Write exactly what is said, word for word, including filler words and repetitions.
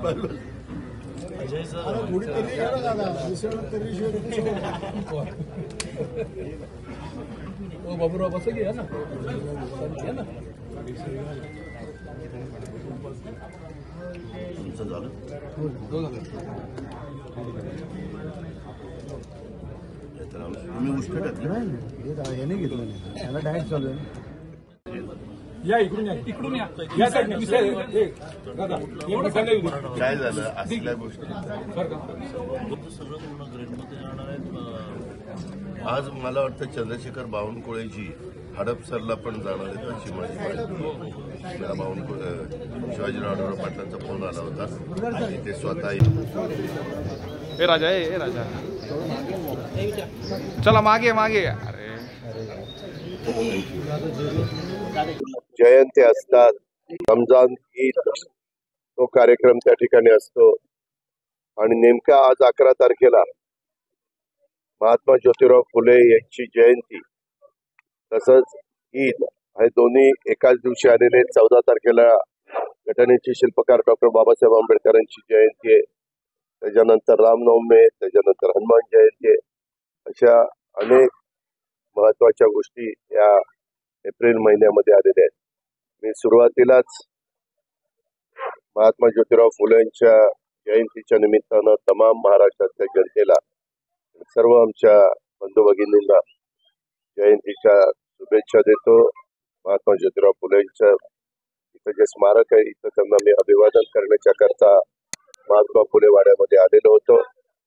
Ajay sir Baburao बस घ्या ना ना तुमचं झालं तुम्ही उष्ट याने घेतलं नाही त्याला डायरेक्ट चालू आहे या इकडून या इकडून या या साईडने दादा काय झालं असल्या गोष्टी सगळं पूर्ण ग्रेडमध्ये जाणार आहेत. आज मला वाटतं चंद्रशेखर बावनकुळेजी हडपसरला पण जाणार आहेत अशी माझी माहिती. मला बावनकुळे शिवाजीराव आढळराव पाटलांचा फोन आला होता आणि ते स्वतः ए राजा ए ए राजा चला मागे मागे अरे जयंती असतात, रमजान ईद तो कार्यक्रम त्या ठिकाणी असतो आणि नेमका आज अकरा तारखेला महात्मा ज्योतिराव फुले यांची जयंती तसंच ईद हे दोन्ही एकाच दिवशी आलेले. चौदा तारखेला घटनेचे शिल्पकार डॉक्टर बाबासाहेब आंबेडकरांची जयंती आहे, त्याच्यानंतर रामनवमी आहे, त्याच्यानंतर हनुमान जयंती आहे. अशा अनेक महत्वाच्या गोष्टी या एप्रिल महिन्यामध्ये आलेल्या आहेत. मी सुरुवातीलाच महात्मा ज्योतिराव फुलेंच्या जयंतीच्या निमित्तानं तमाम महाराष्ट्रातल्या जनतेला सर्व आमच्या बंधू भगिनींना जयंतीच्या शुभेच्छा देतो. महात्मा ज्योतिराव फुलेंच्या इथं जे स्मारक आहे इथं त्यांना मी अभिवादन करण्याच्या करता महात्मा फुले वाड्यामध्ये आलेलो होतो.